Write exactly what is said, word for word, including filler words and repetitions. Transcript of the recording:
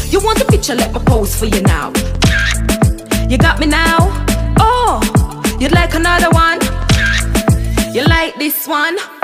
You want a picture, let me pose for you now. You got me now? Oh, you'd like another one? You like this one?